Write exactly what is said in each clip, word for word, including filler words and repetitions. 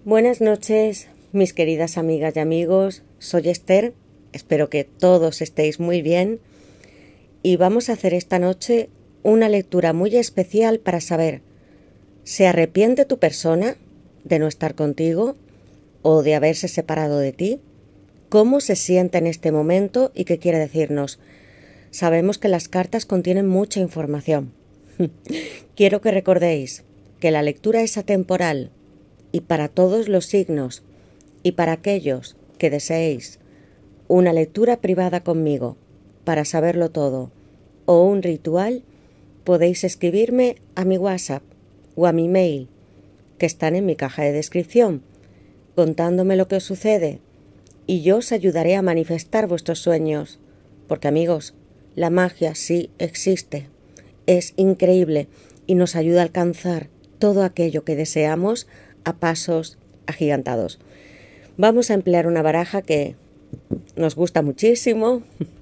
Buenas noches, mis queridas amigas y amigos. Soy Esther, espero que todos estéis muy bien y vamos a hacer esta noche una lectura muy especial para saber, ¿se arrepiente tu persona de no estar contigo o de haberse separado de ti? ¿Cómo se siente en este momento y qué quiere decirnos? Sabemos que las cartas contienen mucha información. Quiero que recordéis que la lectura es atemporal y para todos los signos y para aquellos que deseéis una lectura privada conmigo para saberlo todo o un ritual, podéis escribirme a mi WhatsApp o a mi mail que están en mi caja de descripción contándome lo que os sucede y yo os ayudaré a manifestar vuestros sueños porque amigos, la magia sí existe, es increíble y nos ayuda a alcanzar todo aquello que deseamos a pasos agigantados. Vamos a emplear una baraja que nos gusta muchísimo,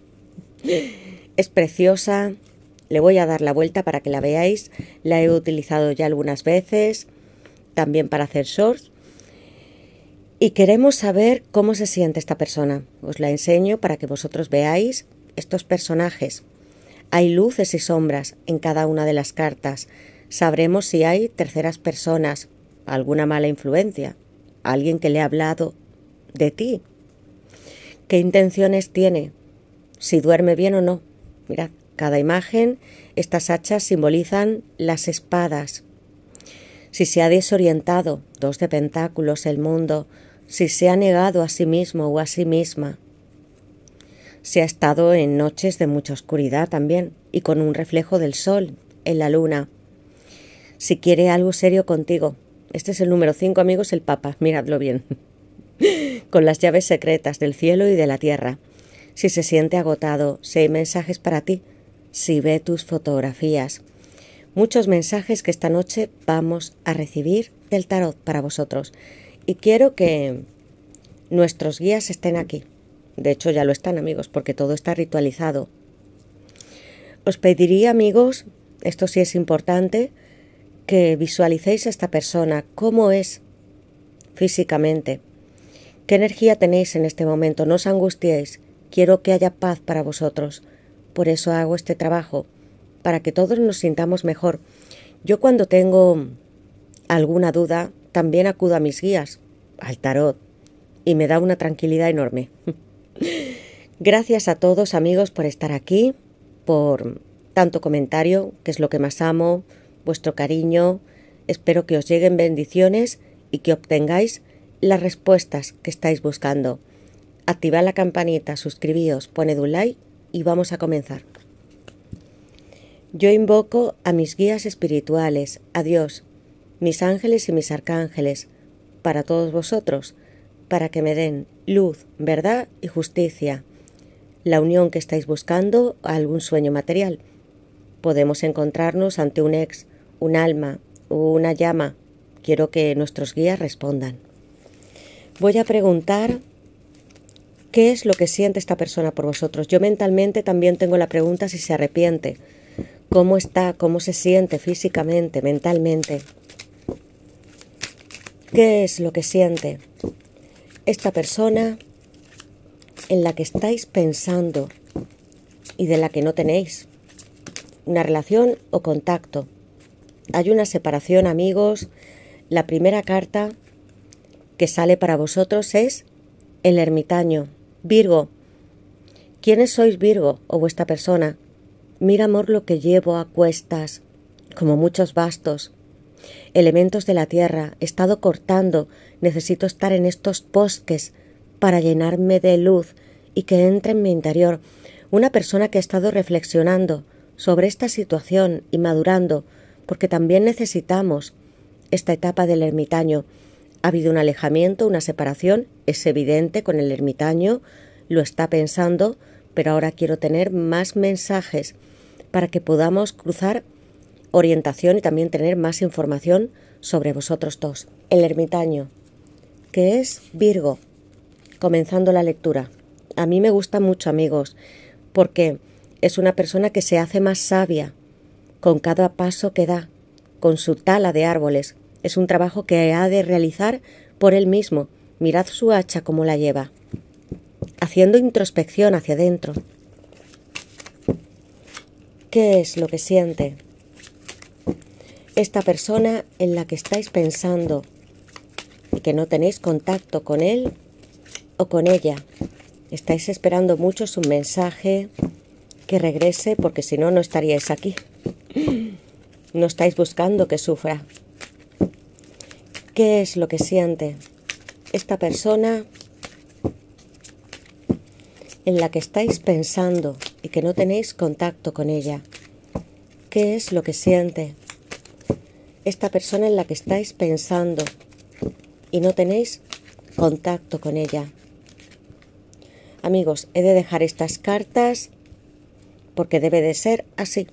es preciosa, le voy a dar la vuelta para que la veáis, la he utilizado ya algunas veces, también para hacer shorts, y queremos saber cómo se siente esta persona. Os la enseño para que vosotros veáis estos personajes. Hay luces y sombras en cada una de las cartas. Sabremos si hay terceras personas, alguna mala influencia, alguien que le ha hablado de ti. ¿Qué intenciones tiene? Si duerme bien o no. Mirad, cada imagen, estas hachas simbolizan las espadas. Si se ha desorientado, dos de pentáculos, el mundo. Si se ha negado a sí mismo o a sí misma. Si ha estado en noches de mucha oscuridad también y con un reflejo del sol en la luna. Si quiere algo serio contigo. Este es el número cinco, amigos, el Papa, miradlo bien. Con las llaves secretas del cielo y de la tierra. Si se siente agotado, si hay mensajes para ti, si ve tus fotografías. Muchos mensajes que esta noche vamos a recibir del tarot para vosotros. Y quiero que nuestros guías estén aquí. De hecho, ya lo están, amigos, porque todo está ritualizado. Os pediría, amigos, esto sí es importante, que visualicéis a esta persona, cómo es físicamente, qué energía tenéis en este momento, no os angustiéis, quiero que haya paz para vosotros, por eso hago este trabajo, para que todos nos sintamos mejor. Yo cuando tengo alguna duda, también acudo a mis guías, al tarot, y me da una tranquilidad enorme. Gracias a todos, amigos, por estar aquí, por tanto comentario, que es lo que más amo, vuestro cariño, espero que os lleguen bendiciones y que obtengáis las respuestas que estáis buscando. Activad la campanita, suscribíos, poned un like y vamos a comenzar. Yo invoco a mis guías espirituales, a Dios, mis ángeles y mis arcángeles, para todos vosotros, para que me den luz, verdad y justicia, la unión que estáis buscando a algún sueño material. Podemos encontrarnos ante un ex, un alma o una llama. Quiero que nuestros guías respondan. Voy a preguntar qué es lo que siente esta persona por vosotros. Yo mentalmente también tengo la pregunta si se arrepiente. ¿Cómo está? ¿Cómo se siente físicamente, mentalmente? ¿Qué es lo que siente esta persona en la que estáis pensando y de la que no tenéis una relación o contacto? Hay una separación, amigos. La primera carta que sale para vosotros es el ermitaño. Virgo. ¿Quiénes sois, Virgo, o vuestra persona? Mira, amor, lo que llevo a cuestas, como muchos bastos. Elementos de la tierra, he estado cortando, necesito estar en estos bosques para llenarme de luz y que entre en mi interior. Una persona que ha estado reflexionando sobre esta situación y madurando, porque también necesitamos esta etapa del ermitaño. Ha habido un alejamiento, una separación, es evidente con el ermitaño, lo está pensando, pero ahora quiero tener más mensajes para que podamos cruzar orientación y también tener más información sobre vosotros dos. El ermitaño, que es Virgo, comenzando la lectura. A mí me gusta mucho, amigos, porque es una persona que se hace más sabia con cada paso que da, con su tala de árboles. Es un trabajo que ha de realizar por él mismo. Mirad su hacha cómo la lleva, haciendo introspección hacia adentro. ¿Qué es lo que siente esta persona en la que estáis pensando y que no tenéis contacto con él o con ella? Estáis esperando mucho su mensaje, que regrese, porque si no, no estaríais aquí. No estáis buscando que sufra. ¿Qué es lo que siente esta persona en la que estáis pensando y que no tenéis contacto con ella? ¿Qué es lo que siente esta persona en la que estáis pensando y no tenéis contacto con ella? Amigos, he de dejar estas cartas porque debe de ser así.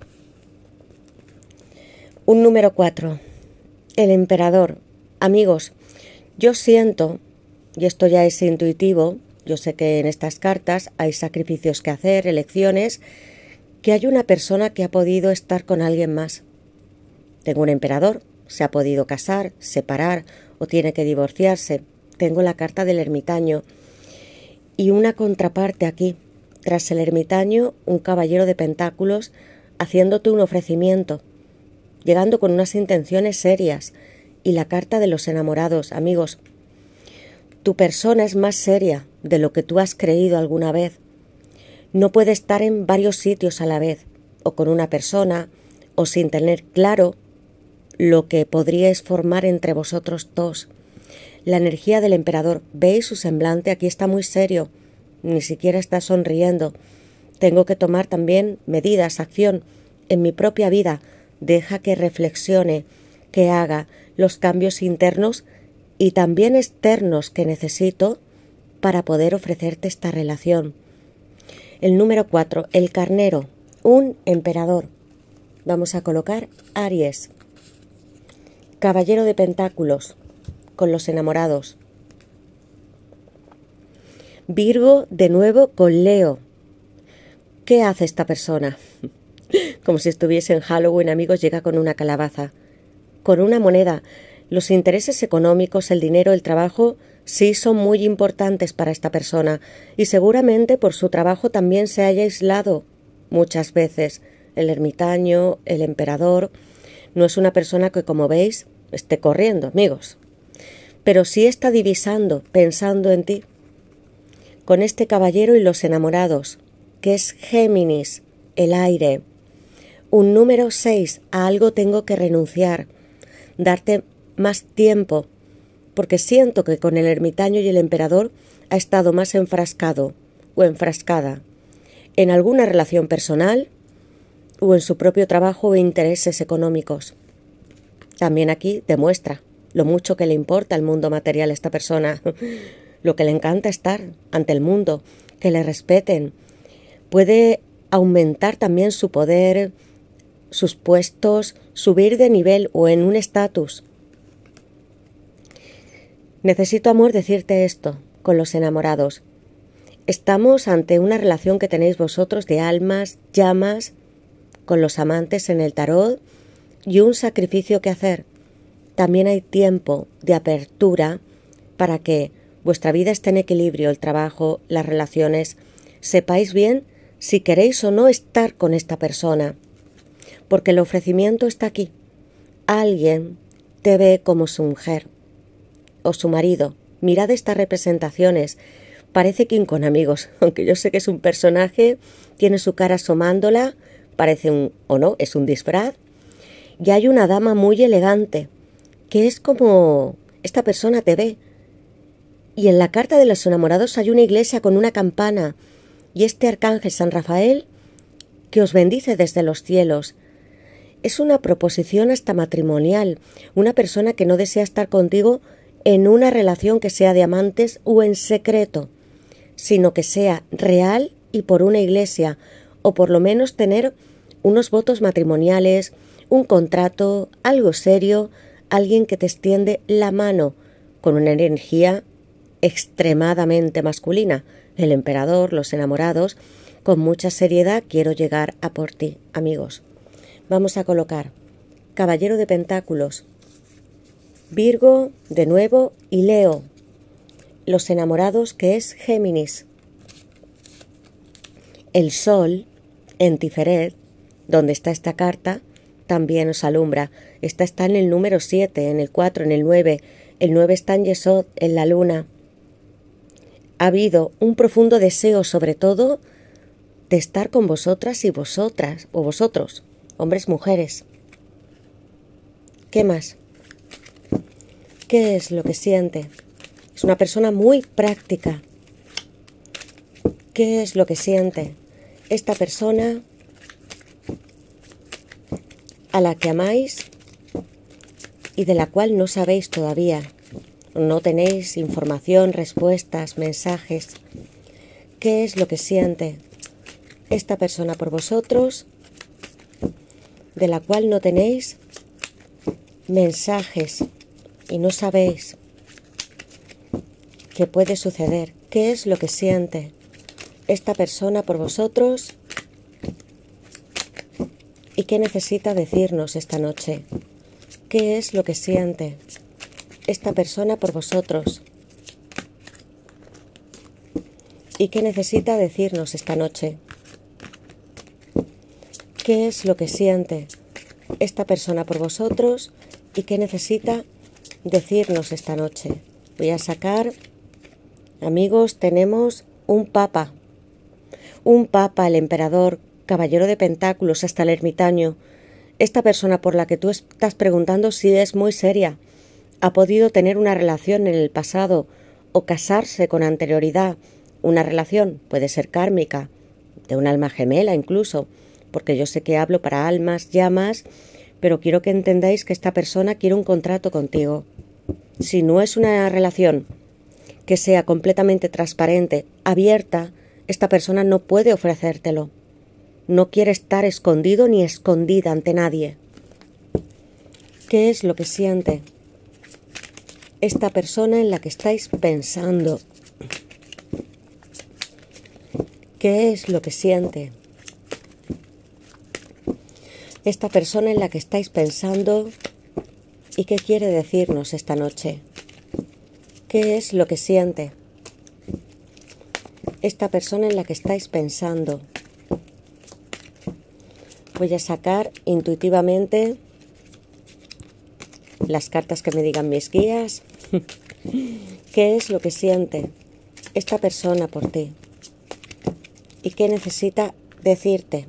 Un número cuatro. El emperador. Amigos, yo siento, y esto ya es intuitivo, yo sé que en estas cartas hay sacrificios que hacer, elecciones, que hay una persona que ha podido estar con alguien más. Tengo un emperador, se ha podido casar, separar o tiene que divorciarse. Tengo la carta del ermitaño y una contraparte aquí. Tras el ermitaño, un caballero de pentáculos haciéndote un ofrecimiento, llegando con unas intenciones serias. Y la carta de los enamorados. Amigos, tu persona es más seria de lo que tú has creído alguna vez. No puede estar en varios sitios a la vez, o con una persona, o sin tener claro lo que podríais formar entre vosotros dos. La energía del emperador, ¿veis su semblante? Aquí está muy serio, ni siquiera está sonriendo. Tengo que tomar también medidas, acción en mi propia vida. Deja que reflexione, que haga los cambios internos y también externos que necesito para poder ofrecerte esta relación. El número cuatro, el carnero, un emperador. Vamos a colocar Aries. Caballero de pentáculos, con los enamorados. Virgo, de nuevo, con Leo. ¿Qué hace esta persona? Como si estuviese en Halloween, amigos, llega con una calabaza, con una moneda. Los intereses económicos, el dinero, el trabajo, sí son muy importantes para esta persona y seguramente por su trabajo también se haya aislado muchas veces. El ermitaño, el emperador, no es una persona que, como veis, esté corriendo, amigos, pero sí está divisando, pensando en ti. Con este caballero y los enamorados, que es Géminis, el aire. Un número seis, a algo tengo que renunciar, darte más tiempo, porque siento que con el ermitaño y el emperador ha estado más enfrascado o enfrascada en alguna relación personal o en su propio trabajo o intereses económicos. También aquí demuestra lo mucho que le importa el mundo material a esta persona, lo que le encanta estar ante el mundo, que le respeten. Puede aumentar también su poder, sus puestos, subir de nivel o en un estatus. Necesito, amor, decirte esto con los enamorados. Estamos ante una relación que tenéis vosotros de almas, llamas, con los amantes en el tarot y un sacrificio que hacer. También hay tiempo de apertura para que vuestra vida esté en equilibrio, el trabajo, las relaciones. Sepáis bien si queréis o no estar con esta persona, porque el ofrecimiento está aquí. Alguien te ve como su mujer o su marido. Mirad estas representaciones. Parece King Kong, amigos, aunque yo sé que es un personaje, tiene su cara asomándola, parece un, o no, es un disfraz. Y hay una dama muy elegante, que es como esta persona te ve. Y en la carta de los enamorados hay una iglesia con una campana, y este arcángel San Rafael que os bendice desde los cielos. Es una proposición hasta matrimonial, una persona que no desea estar contigo en una relación que sea de amantes o en secreto, sino que sea real y por una iglesia, o por lo menos tener unos votos matrimoniales, un contrato, algo serio, alguien que te extiende la mano con una energía extremadamente masculina. El emperador, los enamorados, con mucha seriedad quiero llegar a por ti, amigos. Vamos a colocar Caballero de Pentáculos, Virgo de nuevo y Leo. Los enamorados, que es Géminis. El Sol en Tiferet, donde está esta carta, también os alumbra. Esta está en el número siete, en el cuatro, en el nueve. El nueve está en Yesod, en la luna. Ha habido un profundo deseo, sobre todo, de estar con vosotras y vosotras, o vosotros, hombres, mujeres. ¿Qué más? ¿Qué es lo que siente? Es una persona muy práctica. ¿Qué es lo que siente? Esta persona a la que amáis y de la cual no sabéis todavía. No tenéis información, respuestas, mensajes. ¿Qué es lo que siente esta persona por vosotros, de la cual no tenéis mensajes y no sabéis qué puede suceder? ¿Qué es lo que siente esta persona por vosotros y qué necesita decirnos esta noche? ¿Qué es lo que siente esta persona por vosotros y qué necesita decirnos esta noche? ¿Qué es lo que siente esta persona por vosotros y qué necesita decirnos esta noche? Voy a sacar, amigos, tenemos un papa, un papa, el emperador, caballero de pentáculos, hasta el ermitaño. Esta persona por la que tú estás preguntando si es muy seria, ha podido tener una relación en el pasado o casarse con anterioridad. Una relación puede ser kármica, de un alma gemela incluso, porque yo sé que hablo para almas, llamas, pero quiero que entendáis que esta persona quiere un contrato contigo. Si no es una relación que sea completamente transparente, abierta, esta persona no puede ofrecértelo. No quiere estar escondido ni escondida ante nadie. ¿Qué es lo que siente esta persona en la que estáis pensando? ¿Qué es lo que siente esta persona en la que estáis pensando y qué quiere decirnos esta noche? ¿Qué es lo que siente esta persona en la que estáis pensando? Voy a sacar intuitivamente las cartas que me digan mis guías. ¿Qué es lo que siente esta persona por ti? ¿Y qué necesita decirte?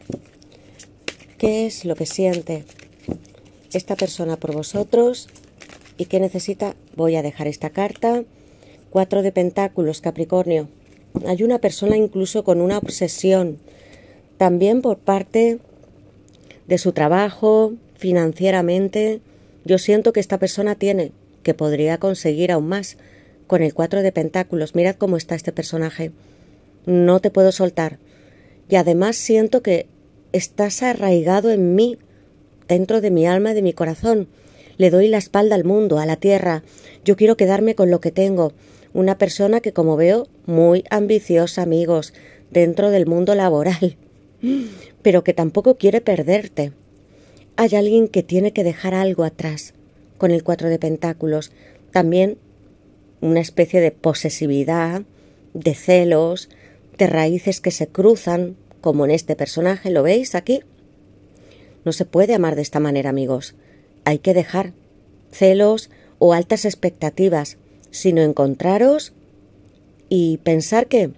¿Qué es lo que siente esta persona por vosotros? ¿Y qué necesita? Voy a dejar esta carta. Cuatro de pentáculos, Capricornio. Hay una persona incluso con una obsesión, también por parte de su trabajo, financieramente. Yo siento que esta persona tiene, que podría conseguir aún más con el cuatro de pentáculos. Mirad cómo está este personaje. No te puedo soltar. Y además siento que estás arraigado en mí, dentro de mi alma y de mi corazón. Le doy la espalda al mundo, a la tierra. Yo quiero quedarme con lo que tengo. Una persona que, como veo, muy ambiciosa, amigos, dentro del mundo laboral, pero que tampoco quiere perderte. Hay alguien que tiene que dejar algo atrás con el cuatro de pentáculos. También una especie de posesividad, de celos, de raíces que se cruzan, como en este personaje, ¿lo veis aquí? No se puede amar de esta manera, amigos. Hay que dejar celos o altas expectativas, sino encontraros y pensar que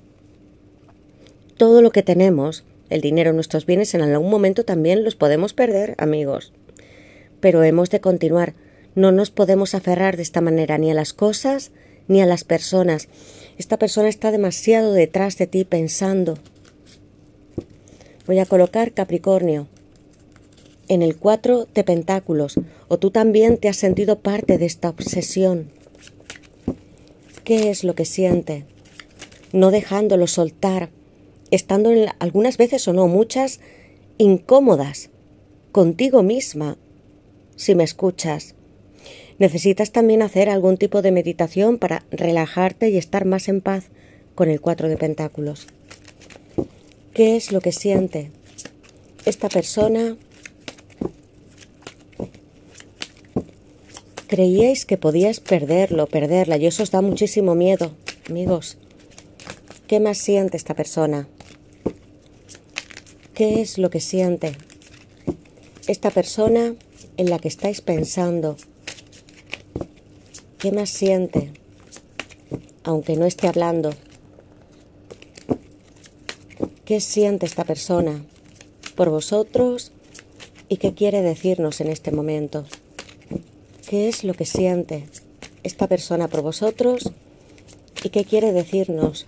todo lo que tenemos, el dinero, nuestros bienes, en algún momento también los podemos perder, amigos. Pero hemos de continuar. No nos podemos aferrar de esta manera ni a las cosas ni a las personas. Esta persona está demasiado detrás de ti pensando. Voy a colocar Capricornio en el cuatro de pentáculos, o tú también te has sentido parte de esta obsesión. ¿Qué es lo que siente? No dejándolo soltar, estando en algunas veces o no, muchas, incómodas contigo misma, si me escuchas. Necesitas también hacer algún tipo de meditación para relajarte y estar más en paz con el cuatro de pentáculos. ¿Qué es lo que siente esta persona creíais que podíais perderlo, perderla, y eso os da muchísimo miedo, amigos. ¿Qué más siente esta persona? ¿Qué es lo que siente esta persona en la que estáis pensando? ¿Qué más siente? Aunque no esté hablando. ¿Qué siente esta persona por vosotros y qué quiere decirnos en este momento? ¿Qué es lo que siente esta persona por vosotros y qué quiere decirnos?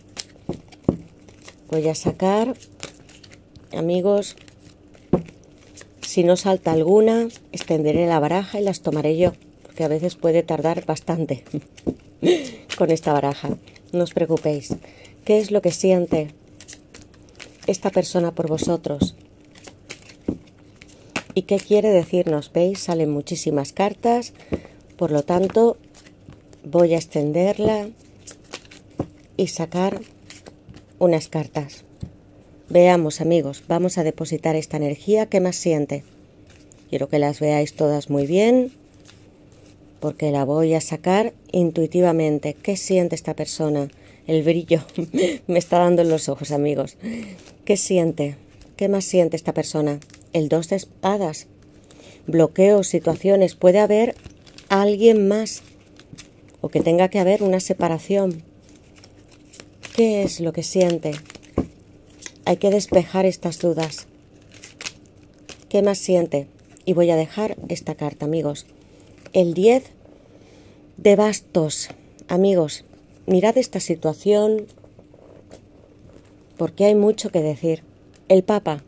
Voy a sacar, amigos, si no salta alguna, extenderé la baraja y las tomaré yo, porque a veces puede tardar bastante con esta baraja. No os preocupéis. ¿Qué es lo que siente esta persona por vosotros? ¿Y qué quiere decirnos? ¿Veis? Salen muchísimas cartas, por lo tanto voy a extenderla y sacar unas cartas. Veamos, amigos, vamos a depositar esta energía. ¿Qué más siente? Quiero que las veáis todas muy bien, porque la voy a sacar intuitivamente. ¿Qué siente esta persona? El brillo me está dando en los ojos, amigos. ¿Qué siente? ¿Qué más siente esta persona? El dos de espadas. Bloqueos, situaciones. Puede haber alguien más o que tenga que haber una separación. ¿Qué es lo que siente? Hay que despejar estas dudas. ¿Qué más siente? Y voy a dejar esta carta, amigos. El diez de bastos. Amigos, mirad esta situación porque hay mucho que decir. El Papa.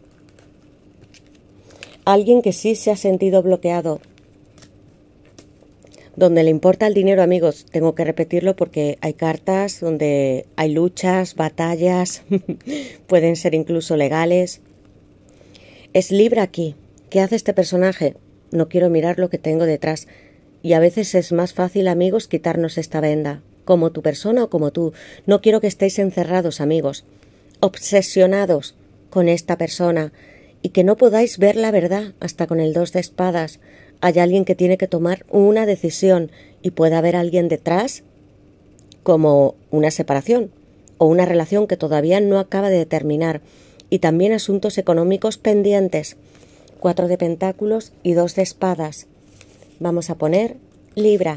Alguien que sí se ha sentido bloqueado. Donde le importa el dinero, amigos, tengo que repetirlo porque hay cartas donde hay luchas, batallas, pueden ser incluso legales. Es Libra aquí. ¿Qué hace este personaje? No quiero mirar lo que tengo detrás. Y a veces es más fácil, amigos, quitarnos esta venda. Como tu persona o como tú. No quiero que estéis encerrados, amigos. Obsesionados con esta persona. Y que no podáis ver la verdad hasta con el dos de espadas. Hay alguien que tiene que tomar una decisión y puede haber alguien detrás como una separación o una relación que todavía no acaba de terminar y también asuntos económicos pendientes. Cuatro de pentáculos y dos de espadas. Vamos a poner Libra.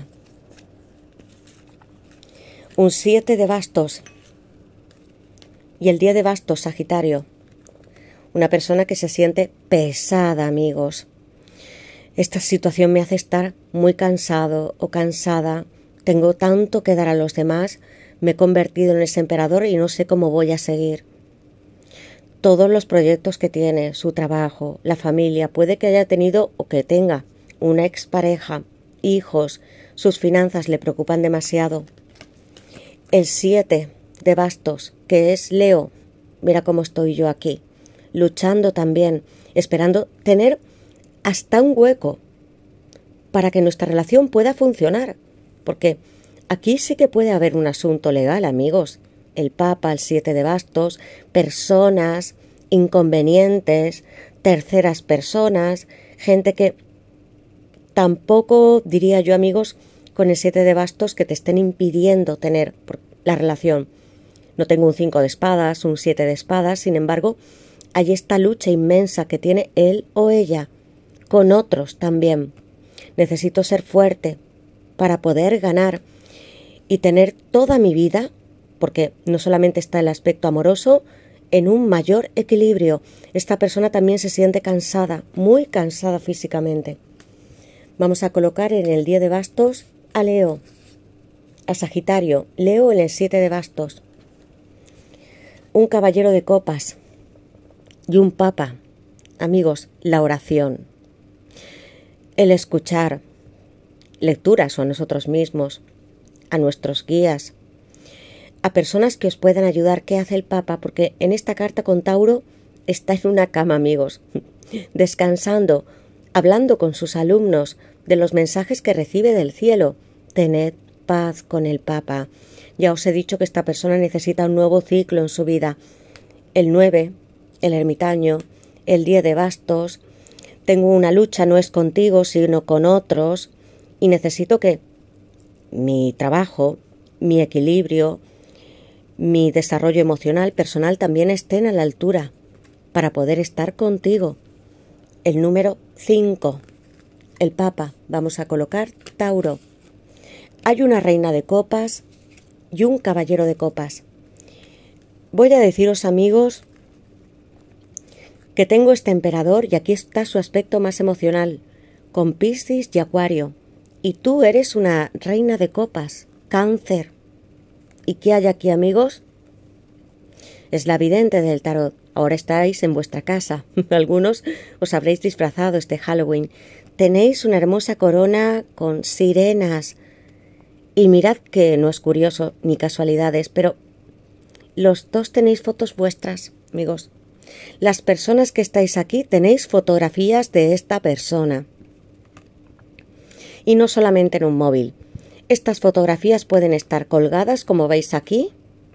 Un siete de bastos y el diez de bastos, Sagitario. Una persona que se siente pesada, amigos. Esta situación me hace estar muy cansado o cansada. Tengo tanto que dar a los demás. Me he convertido en ese emperador y no sé cómo voy a seguir. Todos los proyectos que tiene, su trabajo, la familia, puede que haya tenido o que tenga una expareja, hijos, sus finanzas le preocupan demasiado. El siete de bastos, que es Leo. Mira cómo estoy yo aquí, luchando también, esperando tener hasta un hueco para que nuestra relación pueda funcionar, porque aquí sí que puede haber un asunto legal, amigos. El Papa, el siete de bastos, personas, inconvenientes, terceras personas, gente que tampoco, diría yo, amigos, con el siete de bastos que te estén impidiendo tener la relación. No tengo un cinco de espadas, un siete de espadas, sin embargo, hay esta lucha inmensa que tiene él o ella con otros también. Necesito ser fuerte para poder ganar y tener toda mi vida, porque no solamente está el aspecto amoroso, en un mayor equilibrio. Esta persona también se siente cansada, muy cansada físicamente. Vamos a colocar en el diez de bastos a Leo, a Sagitario, Leo en el siete de bastos, un caballero de copas y un Papa. Amigos, la oración. El escuchar lecturas o a nosotros mismos, a nuestros guías, a personas que os puedan ayudar. ¿Qué hace el Papa? Porque en esta carta con Tauro está en una cama, amigos, descansando, hablando con sus alumnos de los mensajes que recibe del cielo. Tened paz con el Papa. Ya os he dicho que esta persona necesita un nuevo ciclo en su vida. El nueve, el ermitaño, el diez de bastos. Tengo una lucha, no es contigo, sino con otros. y necesito que mi trabajo, mi equilibrio, mi desarrollo emocional, personal también estén a la altura para poder estar contigo. El número cinco, el Papa. Vamos a colocar Tauro. Hay una reina de copas y un caballero de copas. Voy a deciros, amigos, que tengo este emperador y aquí está su aspecto más emocional, con Piscis y Acuario. Y tú eres una reina de copas, Cáncer. ¿Y qué hay aquí, amigos? Es la vidente del tarot. Ahora estáis en vuestra casa. Algunos os habréis disfrazado este Halloween. Tenéis una hermosa corona con sirenas. Y mirad que no es curioso ni casualidades, pero los dos tenéis fotos vuestras, amigos. Las personas que estáis aquí tenéis fotografías de esta persona. Y no solamente en un móvil. Estas fotografías pueden estar colgadas, como veis aquí,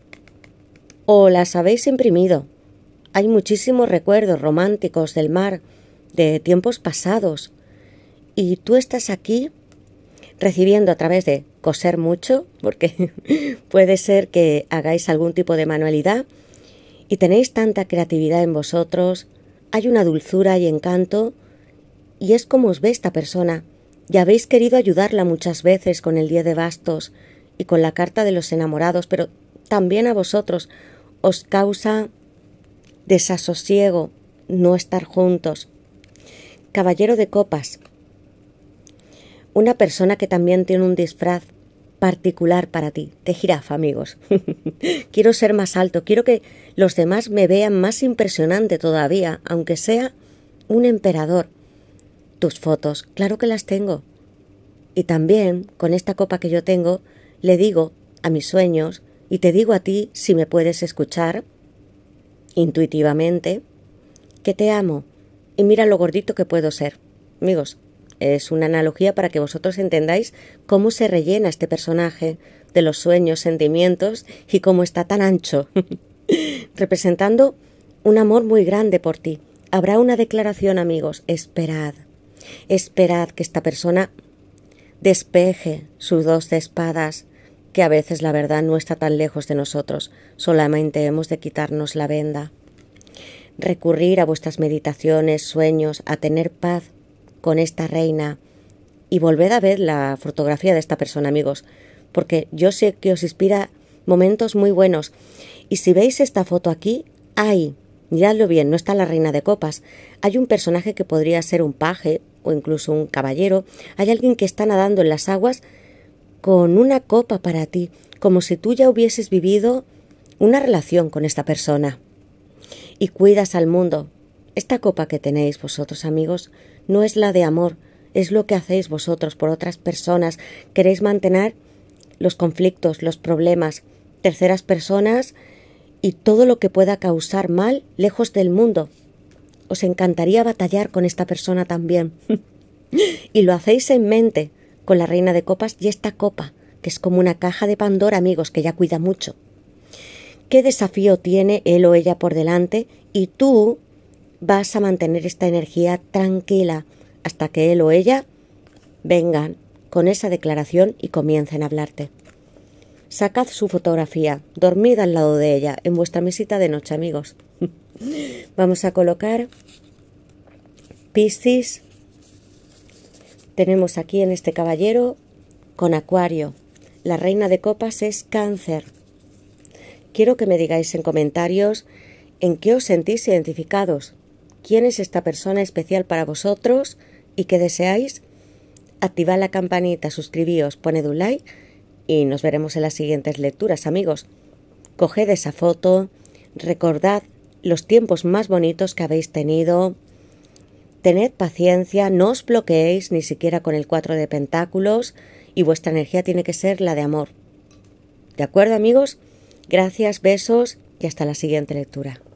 o las habéis imprimido. Hay muchísimos recuerdos románticos del mar, de tiempos pasados. Y tú estás aquí recibiendo a través de coser mucho, porque puede ser que hagáis algún tipo de manualidad, y tenéis tanta creatividad en vosotros, hay una dulzura y encanto, y es como os ve esta persona. Ya habéis querido ayudarla muchas veces con el diez de bastos y con la carta de los enamorados, pero también a vosotros os causa desasosiego no estar juntos. Caballero de copas. Una persona que también tiene un disfraz particular para ti, de jirafa, amigos. Quiero ser más alto, quiero que los demás me vean más impresionante todavía, aunque sea un emperador. Tus fotos, claro que las tengo. Y también, con esta copa que yo tengo, le digo a mis sueños, y te digo a ti, si me puedes escuchar, intuitivamente, que te amo, y mira lo gordito que puedo ser. Amigos, es una analogía para que vosotros entendáis cómo se rellena este personaje de los sueños, sentimientos, y cómo está tan ancho, representando un amor muy grande por ti. Habrá una declaración, amigos, esperad. Esperad que esta persona despeje sus dos de espadas, que a veces la verdad no está tan lejos de nosotros, solamente hemos de quitarnos la venda. Recurrir a vuestras meditaciones, sueños, a tener paz con esta reina y volved a ver la fotografía de esta persona, amigos, porque yo sé que os inspira momentos muy buenos. Y si veis esta foto aquí, hay, miradlo bien, no está la reina de copas, hay un personaje que podría ser un paje o incluso un caballero, hay alguien que está nadando en las aguas con una copa para ti, como si tú ya hubieses vivido una relación con esta persona. Y cuidas al mundo. Esta copa que tenéis vosotros, amigos, no es la de amor, es lo que hacéis vosotros por otras personas. Queréis mantener los conflictos, los problemas, terceras personas y todo lo que pueda causar mal lejos del mundo. Os encantaría batallar con esta persona también. Y lo hacéis en mente con la reina de copas y esta copa, que es como una caja de Pandora, amigos, que ya cuida mucho. ¿Qué desafío tiene él o ella por delante? Y tú vas a mantener esta energía tranquila hasta que él o ella vengan con esa declaración y comiencen a hablarte. Sacad su fotografía, dormid al lado de ella en vuestra mesita de noche, amigos. Vamos a colocar Piscis. Tenemos aquí en este caballero con Acuario. La reina de copas es Cáncer. Quiero que me digáis en comentarios en qué os sentís identificados. ¿Quién es esta persona especial para vosotros y qué deseáis? Activad la campanita, suscribíos, poned un like y nos veremos en las siguientes lecturas, amigos. Coged esa foto, recordad los tiempos más bonitos que habéis tenido. Tened paciencia, no os bloqueéis ni siquiera con el cuatro de pentáculos y vuestra energía tiene que ser la de amor. ¿De acuerdo, amigos? Gracias, besos y hasta la siguiente lectura.